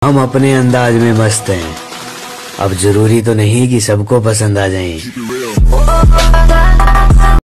हम अपने अंदाज में मस्त हैं, अब जरूरी तो नहीं कि सबको पसंद आ जाएं।